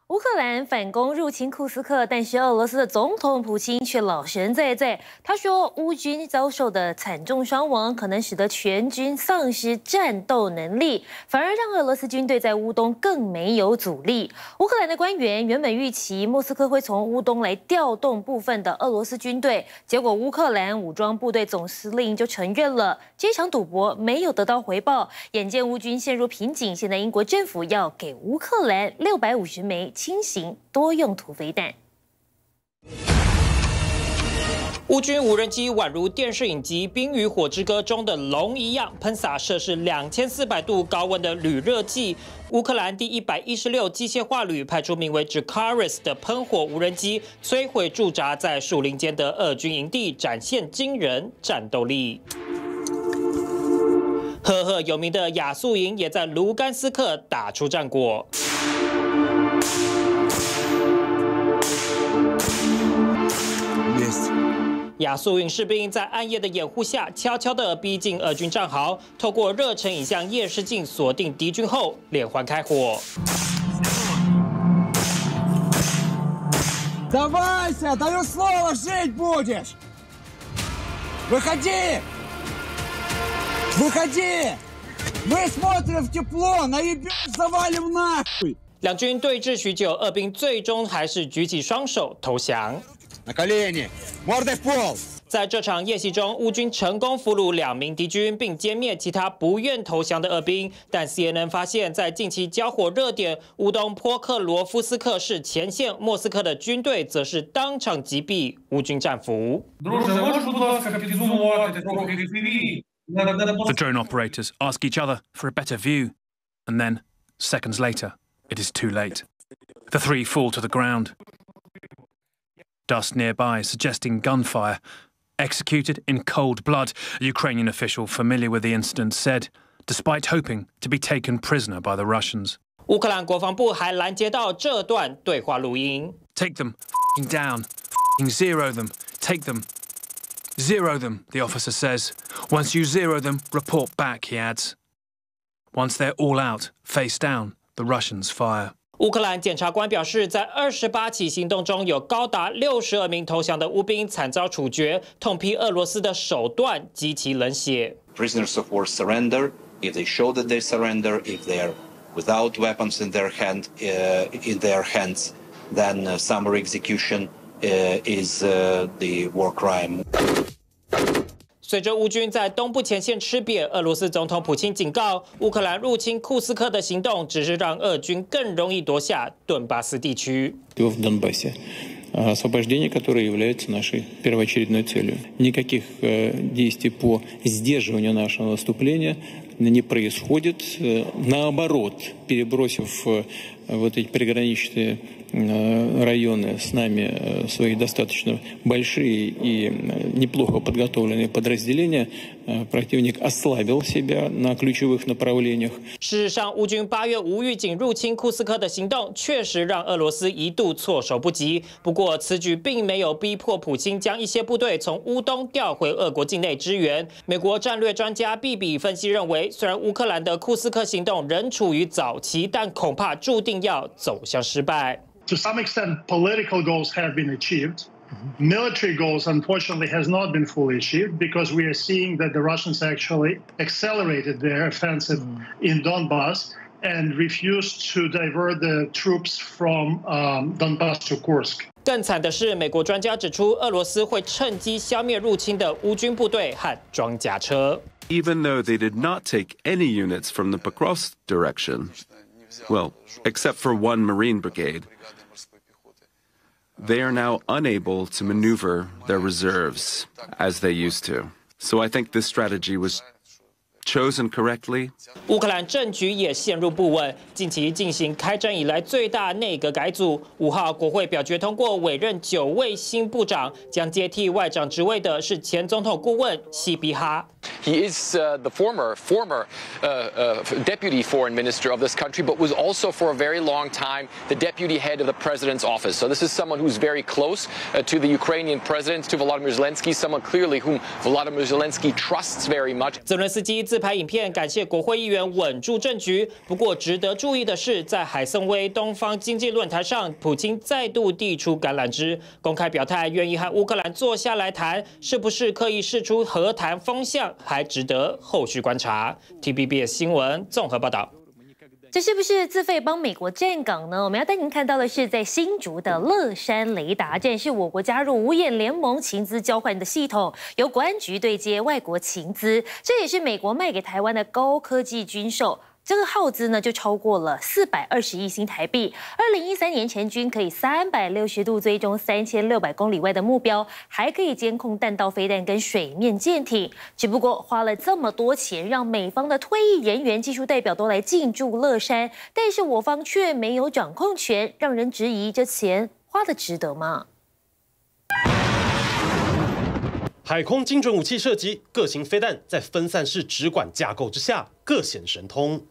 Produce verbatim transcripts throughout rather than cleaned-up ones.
乌克兰反攻入侵库斯克，但是俄罗斯的总统普京却老神在在。他说，乌军遭受的惨重伤亡，可能使得全军丧失战斗能力，反而让俄罗斯军队在乌东更没有阻力。乌克兰的官员原本预期莫斯科会从乌东来调动部分的俄罗斯军队，结果乌克兰武装部队总司令就承认了这场赌博没有得到回报。眼见乌军陷入瓶颈，现在英国政府要给乌克兰六百五十枚轻型多用途飞弹。 乌军无人机宛如电视影集《冰与火之歌》中的龙一样，喷洒摄氏两千四百度高温的铝热剂。乌克兰第一百一十六机械化旅派出名为 Jakaris 的喷火无人机，摧毁驻扎在树林间的俄军营地，展现惊人战斗力。赫赫有名的亚速营也在卢甘斯克打出战果。亚速营士兵在暗夜的掩护下，悄悄地逼近俄军战壕，透过热成影像夜视镜锁定敌军后，连环开火。 Давайся, даю слово, жить будешь! Выходи! Выходи! Мы смотрим в тепло, наебешь, завалим нахуй! 两军对峙许久，俄兵最终还是举起双手投降。 На колени, мордой в пол! 在这场夜袭中，乌军成功俘虏两名敌军，并歼灭其他不愿投降的俄兵。但 C N N 发现，在近期交火热点乌东波克罗夫斯克市前线，莫斯科的军队则是当场击毙乌军战俘。 The drone operators ask each other for a better view, and then, seconds later, it is too late. The three fall to the ground. Dust nearby suggesting gunfire. Executed in cold blood, a Ukrainian official familiar with the incident said, despite hoping to be taken prisoner by the Russians. 乌克兰国防部还拦截到这段对话录音。 Take them down, zero them, take them. Zero them, the officer says. Once you zero them, report back, he adds. Once they're all out, face down, the Russians fire. 乌克兰检察官表示，在二十八起行动中，有高达六十二名投降的乌兵惨遭处决，痛批俄罗斯的手段极其冷血。 Prisoners of war surrender if they show that they surrender. If they are without weapons in their hand, uh, in their hands, then uh, summary execution uh, is uh, the war crime. 随着乌军在东部前线吃瘪，俄罗斯总统普京警告，乌克兰入侵库斯克的行动只是让俄军更容易夺下顿巴斯地区。 В Донбассе освобождение, которое является нашей первоочередной целью. Никаких действий по сдерживанию нашего наступления не происходит. Наоборот, перебросив вот эти приграничные районы с нами свои достаточно большие и неплохо подготовленные подразделения, противник ослабил себя на ключевых направлениях. 事实上，乌军八月无预警入侵库斯科的行动，确实让俄罗斯一度措手不及。不过，此举并没有逼迫普京将一些部队从乌东调回俄国境内支援。美国战略专家毕比分析认为，虽然乌克兰的库斯克行动仍处于早期，但恐怕注定要走向失败。 To some extent, political goals have been achieved. Military goals, unfortunately, has not been fully achieved because we are seeing that the Russians actually accelerated their offensive in Donbass and refused to divert the troops from um, Donbass to Kursk. 更惨的是，美国专家指出，俄罗斯会趁机消灭入侵的乌军部队和装甲车。 Even though they did not take any units from the Pokrovsk direction, well, except for one Marine brigade, they are now unable to maneuver their reserves as they used to. So I think this strategy was chosen correctly. 乌克兰政局也陷入不稳，近期进行开战以来最大内阁改组。五号国会表决通过委任九位新部长，将接替外长职位的是前总统顾问西比哈。 He is uh, the former former uh, uh, deputy foreign minister of this country, but was also for a very long time the deputy head of the president's office. So this is someone who's very close uh, to the Ukrainian president, to Volodymyr Zelensky, someone clearly whom Volodymyr Zelensky trusts very much. 泽伦斯基自拍影片感谢国会议员稳住政局。不过值得注意的是，在海参崴东方经济论坛上，普京再度递出橄榄枝，公开表态愿意和乌克兰坐下来谈，是不是刻意释出和谈风向？ 还值得后续观察。T V B S 新闻综合报道。 这是不是自费帮美国站岗呢？我们要带您看到的是，在新竹的乐山雷达站，是我国加入五眼联盟情资交换的系统，由国安局对接外国情资，这也是美国卖给台湾的高科技军售。 这个耗资呢，就超过了四百二十亿新台币。二零一三年前军可以三百六十度追踪三千六百公里外的目标，还可以监控弹道飞弹跟水面舰艇。只不过花了这么多钱，让美方的退役人员、技术代表都来进驻乐山，但是我方却没有掌控权，让人质疑这钱花的值得吗？ 海空精准武器射击，各型飞弹在分散式直管架构之下各显神通。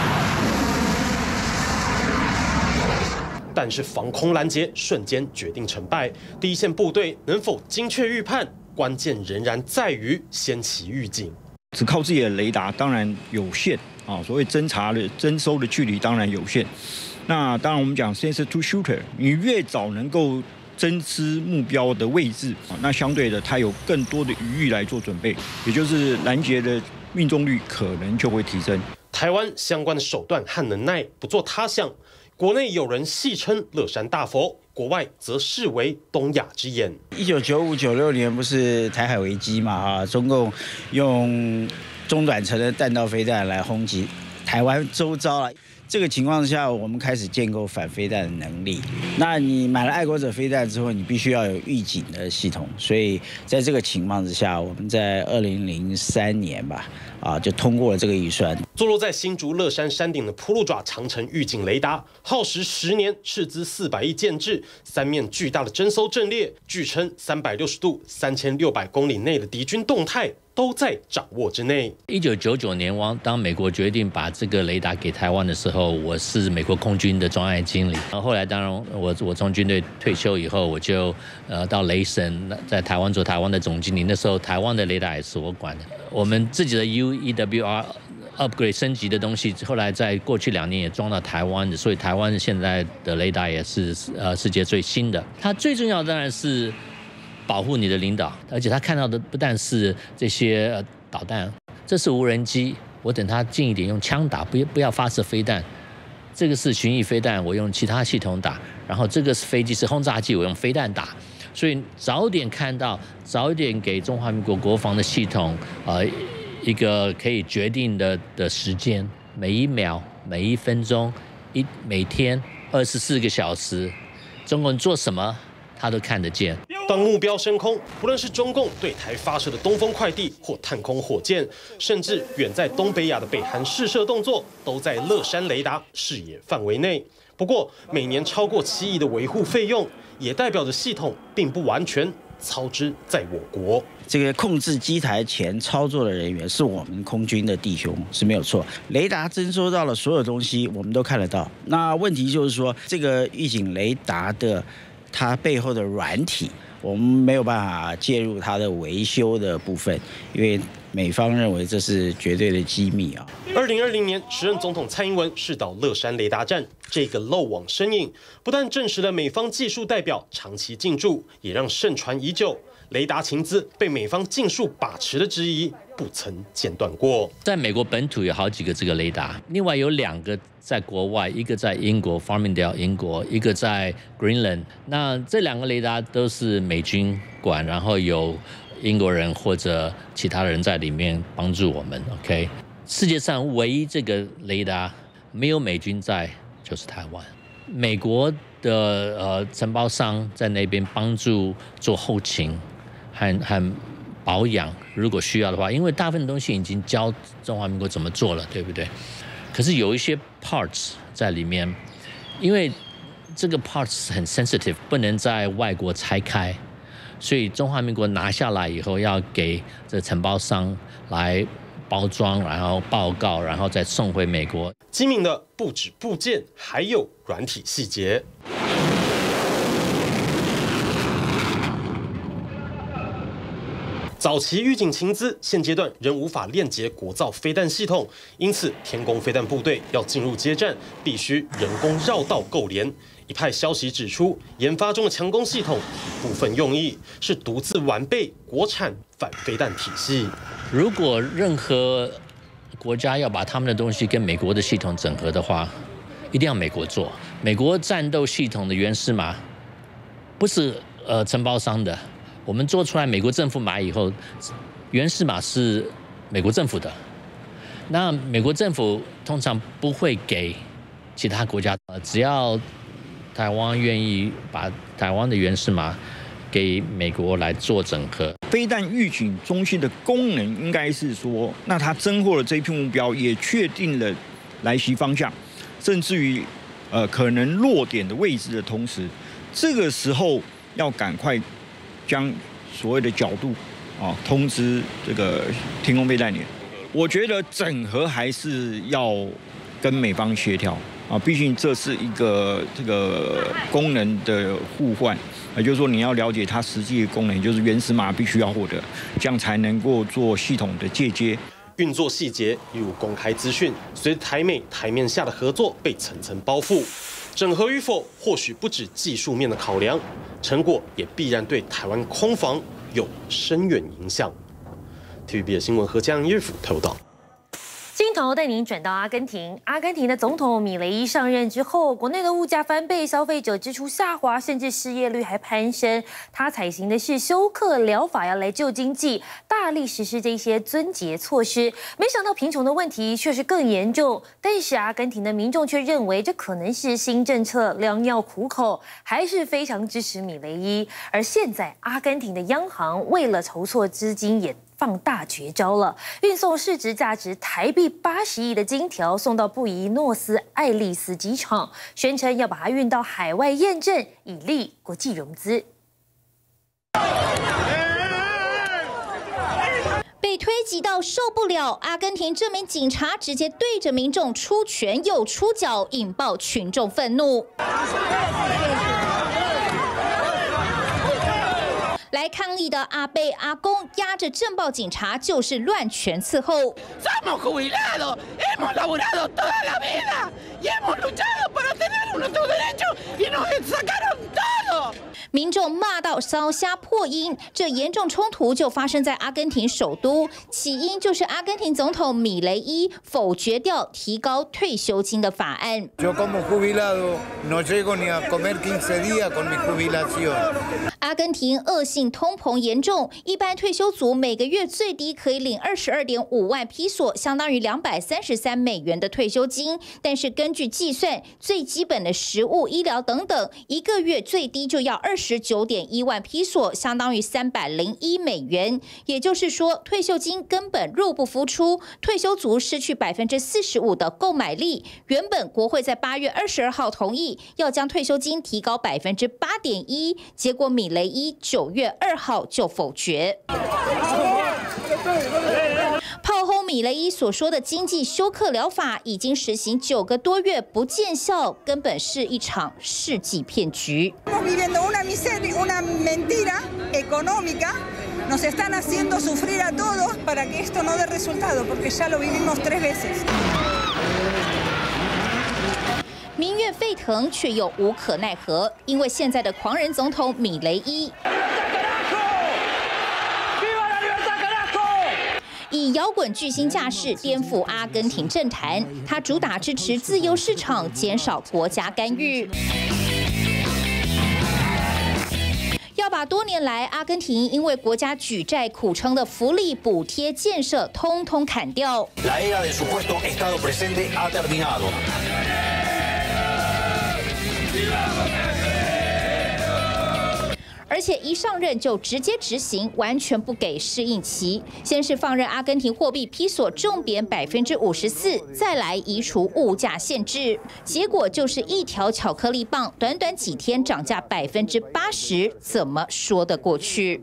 但是防空拦截瞬间决定成败，第一线部队能否精确预判，关键仍然在于先期预警。 只靠自己的雷达当然有限啊，所谓侦查的侦收的距离当然有限。那当然我们讲 sensor to shooter， 你越早能够 侦知目标的位置，那相对的，它有更多的余裕来做准备，也就是拦截的命中率可能就会提升。 台湾相关的手段和能耐不做他项，国内有人戏称乐山大佛，国外则视为东亚之眼。 一九九五九六年不是台海危机嘛？哈，中共用中短程的弹道飞弹来轰击台湾周遭了。 这个情况下，我们开始建构反飞弹的能力。那你买了爱国者飞弹之后，你必须要有预警的系统。所以在这个情况之下，我们在二零零三年吧，啊，就通过了这个预算。 坐落在新竹乐山山顶的铺路爪长城预警雷达，耗时十年，斥资四百亿建制，三面巨大的侦搜阵列，据称三百六十度、三千六百公里内的敌军动态 都在掌握之内。 一九九九年，当美国决定把这个雷达给台湾的时候，我是美国空军的专案经理。然后后来，当然我我从军队退休以后，我就呃到雷神，在台湾做台湾的总经理。那时候台湾的雷达也是我管的。我们自己的 U E W R upgrade 升级的东西，后来在过去两年也装到台湾的，所以台湾现在的雷达也是呃世界最新的。它最重要的当然是 保护你的领导，而且他看到的不但是这些导弹，这是无人机，我等他近一点用枪打，不不要发射飞弹。这个是巡弋飞弹，我用其他系统打。然后这个是飞机是轰炸机，我用飞弹打。所以早点看到，早一点给中华民国国防的系统，呃，一个可以决定的的时间，每一秒、每一分钟、一每天二十四个小时，中国人做什么，他都看得见。 当目标升空，不论是中共对台发射的东风快递或探空火箭，甚至远在东北亚的北韩试射动作，都在乐山雷达视野范围内。不过，每年超过七亿的维护费用，也代表着系统并不完全操之在我国。 这个控制机台前操作的人员是我们空军的弟兄，是没有错。雷达侦收到了所有东西，我们都看得到。那问题就是说，这个预警雷达的它背后的软体， 我们没有办法介入它的维修的部分，因为美方认为这是绝对的机密啊。 二零二零年，时任总统蔡英文视导乐山雷达站，这个漏网身影，不但证实了美方技术代表长期进驻，也让盛传已久雷达情资被美方尽数把持的质疑不曾间断过。 在美国本土有好几个这个雷达，另外有两个 在国外，一个在英国 Farmingdale 英国，一个在 Greenland。那这两个雷达都是美军管，然后有英国人或者其他人在里面帮助我们。OK， 世界上唯一这个雷达没有美军在，就是台湾。美国的呃承包商在那边帮助做后勤和和保养，如果需要的话，因为大部分东西已经教中华民国怎么做了，对不对？ 可是有一些 parts 在里面，因为这个 parts 很 sensitive， 不能在外国拆开， 所以中华民国拿下来以后，要给这承包商来包装，然后报告，然后再送回美国。 机敏的不止部件，还有软体细节。早期预警情资，现阶段仍无法链接国造飞弹系统，因此天弓飞弹部队要进入接战，必须人工绕道构连。一派消息指出，研发中的强攻系统一部分用意是独自完备国产反飞弹体系。 如果任何国家要把他们的东西跟美国的系统整合的话，一定要美国做。美国战斗系统的原始码不是呃承包商的。我们做出来，美国政府买以后，原始码是美国政府的。那美国政府通常不会给其他国家，呃，只要台湾愿意把台湾的原始码给美国来做整合。 飞弹预警中心的功能应该是说，那它侦获了这一批目标，也确定了来袭方向，甚至于呃可能落点的位置的同时，这个时候要赶快将所谓的角度啊通知这个天空飞弹连。我觉得整合还是要跟美方协调啊，毕竟这是一个这个功能的互换，也就是说你要了解它实际的功能，也就是原始码必须要获得，这样才能够做系统的借接。 运作细节一如公开资讯，随着台美台面下的合作被层层包覆。整合与否，或许不止技术面的考量，成果也必然对台湾空防有深远影响。T V B 的新闻何江耶夫报道。 镜头带您转到阿根廷，阿根廷的总统米雷伊上任之后，国内的物价翻倍，消费者支出下滑，甚至失业率还攀升。他采行的是休克疗法，要来救经济，大力实施这些撙节措施。没想到贫穷的问题却是更严重，但是阿根廷的民众却认为这可能是新政策，良药苦口，还是非常支持米雷伊。而现在，阿根廷的央行为了筹措资金，也放大绝招了，运送市值价值台币八十亿的金条送到布宜诺斯艾利斯机场，宣称要把它运到海外验证，以利国际融资。 被推挤到受不了，阿根廷这名警察直接对着民众出拳又出脚，引爆群众愤怒。来抗议的阿伯阿公压着镇暴警察，就是乱拳伺候。 Somos jubilados, hemos laborado toda la vida y hemos luchado para tener nuestros derechos y nos sacaron todo. 民众骂到烧瞎破音，这严重冲突就发生在阿根廷首都，起因就是阿根廷总统米雷伊否决掉提高退休金的法案。 Yo como jubilado no llego ni a comer quince días con mi jubilación. 阿根廷恶性通膨严重，一般退休族每个月最低可以领二十二点五万披索，相当于两百三十三美元的退休金。但是根据计算，最基本的食物、医疗等等，一个月最低就要二十九点一万披索，相当于三百零一美元。也就是说，退休金根本入不敷出，退休族失去百分之四十五的购买力。原本国会在八月二十二号同意要将退休金提高百分之八点一，结果米雷伊九月二号就否决。炮轰米雷伊所说的经济休克疗法已经实行九个多月不见效，根本是一场世纪骗局。 Nos están haciendo sufrir a todos para que esto no dé resultado, porque ya lo vivimos tres veces. 民怨沸腾，却又无可奈何，因为现在的狂人总统米雷伊以摇滚巨星架势颠覆阿根廷政坛，他主打支持自由市场，减少国家干预。要把多年来阿根廷因为国家举债苦撑的福利补贴建设通通砍掉。而而且一上任就直接执行，完全不给适应期。先是放任阿根廷货币披索重贬百分之五十四，再来移除物价限制，结果就是一条巧克力棒，短短几天涨价百分之八十，怎么说得过去？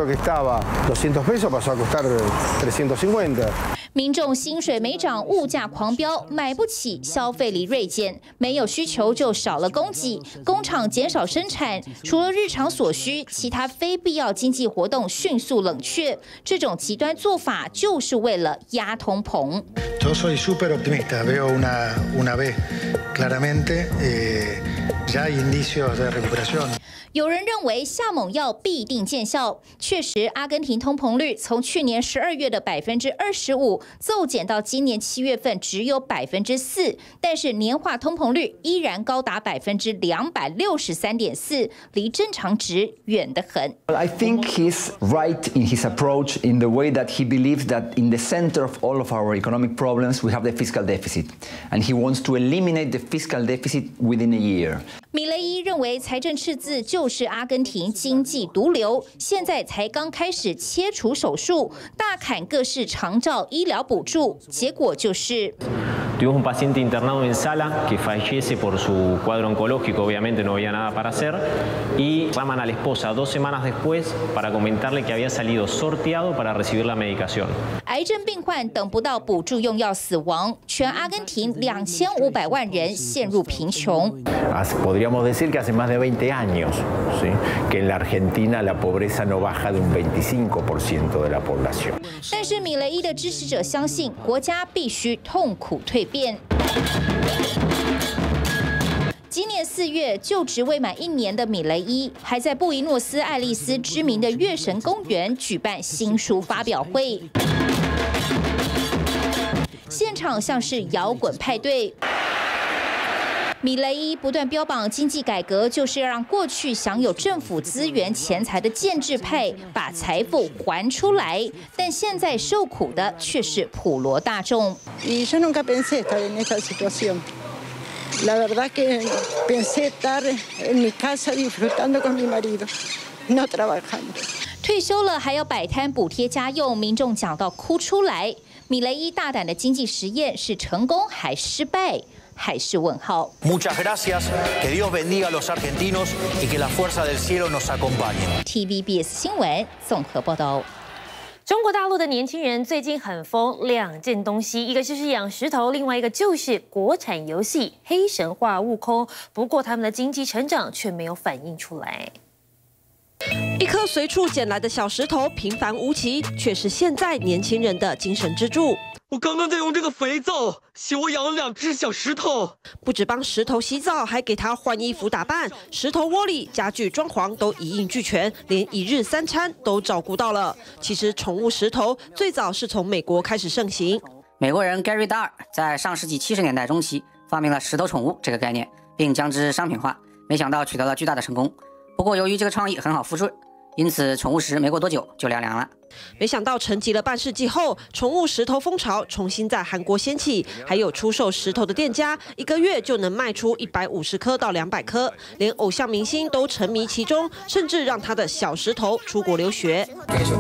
民众薪水没涨，物价狂飙，买不起，消费力锐减，没有需求就少了供给，工厂减少生产，除了日常所需，其他非必要经济活动迅速冷却。这种极端做法就是为了压通膨。 Yo soy súper optimista, veo una una vez claramente ya hay indicios de recuperación. 有人认为下猛药必定见效，确实，阿根廷通膨率从去年十二月的百分之二十五骤减到今年七月份只有百分之四，但是年化通膨率依然高达百分之两百六十三点四，离正常值远得很。 I think he's right in his approach in the way that he believes that in the center of all of our economic problems we have the fiscal deficit, and he wants to eliminate the fiscal deficit within a year. 米雷伊认为财政赤字就是阿根廷经济毒瘤，现在才刚开始切除手术，大砍各式长照医疗补助，结果就是。 Tuvimos un paciente internado en sala que fallece por su cuadro oncológico, obviamente no había nada para hacer, y llaman a la esposa dos semanas después para comentarle que había salido sorteado para recibir la medicación. 癌症病患等不到补助用药死亡，全阿根廷两千五百万人陷入贫穷。 Podríamos decir que hace más de veinte años, ¿sí? que en la Argentina la pobreza no baja de un veinticinco por ciento de la población. 但是米雷伊的支持者相信，国家必须痛苦蜕变。今年四月，就职未满一年的米雷伊，还在布宜诺斯艾利斯知名的月神公园举办新书发表会，现场像是摇滚派对。 米雷伊不断标榜经济改革，就是要让过去享有政府资源、钱财的建制派把财富还出来，但现在受苦的却是普罗大众。 Y yo nunca pensé estar en esta situación. La verdad que pensé estar en mi casa disfrutando con mi marido, no trabajando. 退休了还要摆摊补贴家用，民众讲到哭出来。米雷伊大胆的经济实验是成功还失败？ 还是问号。 Muchas gracias, que Dios bendiga a los argentinos y que la fuerza del cielo nos acompañe. T V B S 新闻综合报道。 中国大陆的年轻人最近很疯两件东西，一个就是养石头，另外一个就是国产游戏《黑神话：悟空》。不过他们的经济成长却没有反映出来。 一颗随处捡来的小石头，平凡无奇，却是现在年轻人的精神支柱。 我刚刚在用这个肥皂洗我养了两只小石头， 不止帮石头洗澡，还给它换衣服打扮。石头窝里家具装潢都一应俱全，连一日三餐都照顾到了。其实宠物石头最早是从美国开始盛行。 美国人 Gary Dar 在上世纪七十年代中期发明了石头宠物这个概念，并将之商品化，没想到取得了巨大的成功。 不过，由于这个创意很好复制，因此宠物石没过多久就凉凉了。 没想到沉寂了半世纪后，宠物石头风潮重新在韩国掀起，还有出售石头的店家，一个月就能卖出一百五十颗到两百颗，连偶像明星都沉迷其中，甚至让他的小石头出国留学。 说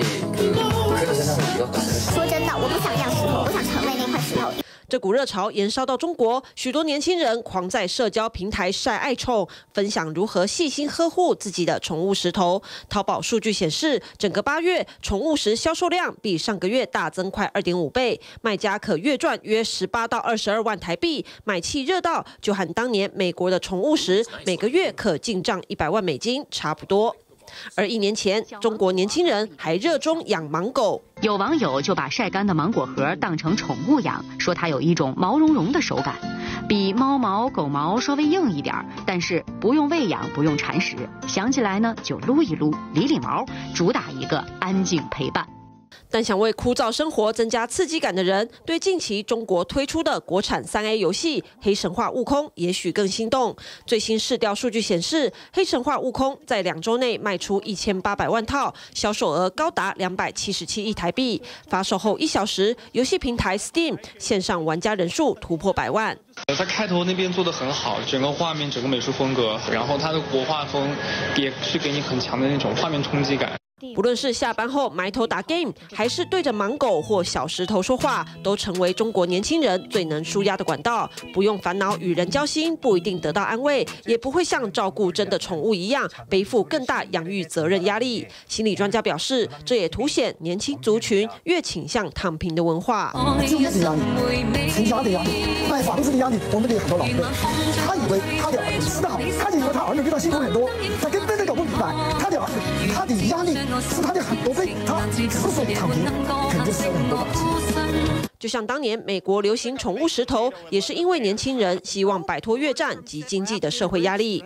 真的，我不想养石头，我想成为那块石头。 这股热潮延烧到中国，许多年轻人狂在社交平台晒爱宠，分享如何细心呵护自己的宠物石头。淘宝数据显示，整个八月宠物石销售量比上个月大增快二点五倍，卖家可月赚约十八到二十二万台币，买气热到就和当年美国的宠物石每个月可进账一百万美金差不多。 而一年前，中国年轻人还热衷养盲狗。 有网友就把晒干的芒果核当成宠物养，说它有一种毛茸茸的手感，比猫毛、狗毛稍微硬一点，但是不用喂养，不用铲屎，想起来呢就撸一撸，理理毛，主打一个安静陪伴。 但想为枯燥生活增加刺激感的人，对近期中国推出的国产三 A 游戏《黑神话：悟空》也许更心动。最新市调数据显示，《黑神话：悟空》在两周内卖出一千八百万套，销售额高达两百七十七亿台币。发售后一小时，游戏平台 Steam 线上玩家人数突破百万。 它开头那边做得很好，整个画面、整个美术风格，然后它的国画风也是给你很强的那种画面冲击感。 不论是下班后埋头打 game， 还是对着盲狗或小石头说话，都成为中国年轻人最能抒压的管道。不用烦恼与人交心，不一定得到安慰，也不会像照顾真的宠物一样背负更大养育责任压力。心理专家表示，这也凸显年轻族群越倾向躺平的文化。 经济压力、成家的压力、买房子的压力，我们的很多老人，他以为他的儿子吃得好，他以为他儿女比他幸福很多，他根本都搞不明白，他的儿子他的压力。 是他的很多倍，他之所以躺平，肯定是有很多东西。 就像当年美国流行宠物石头，也是因为年轻人希望摆脱越战及经济的社会压力。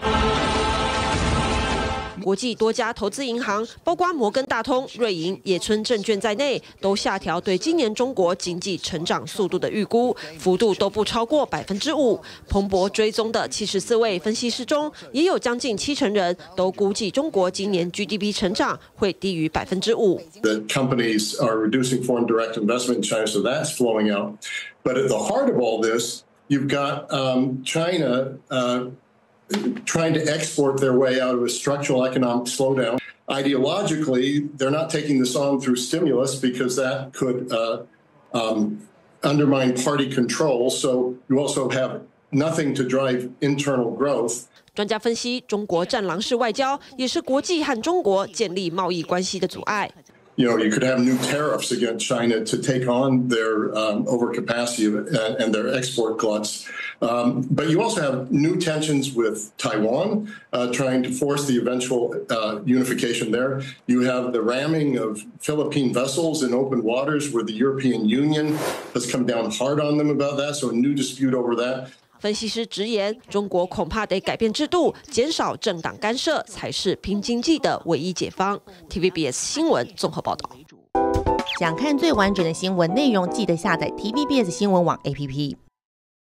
国际多家投资银行，包括摩根大通、瑞银、野村证券在内，都下调对今年中国经济成长速度的预估，幅度都不超过百分之五。彭博追踪的七十四位分析师中，也有将近七成人都估计中国今年 G D P 成长会低于百分之五。 The companies are reducing foreign direct investment in China, so that's flowing out. But at the heart of all this, you've got um, China. Uh, trying to export their way out of a structural economic slowdown. Ideologically, they're not taking this on through stimulus because that could uh, um, undermine party control. So you also have nothing to drive internal growth. 专家分析，中国战狼式外交也是国际和中国建立贸易关系的阻碍。 You know, you could have new tariffs against China to take on their um, overcapacity and, and their export gluts. Um, but you also have new tensions with Taiwan, uh, trying to force the eventual uh, unification there. You have the ramming of Philippine vessels in open waters where the European Union has come down hard on them about that, so a new dispute over that. 分析师直言，中国恐怕得改变制度，减少政党干涉，才是拼经济的唯一解方。T V B S 新闻综合报道。 想看最完整的新闻内容，记得下载 T V B S 新闻网 A P P。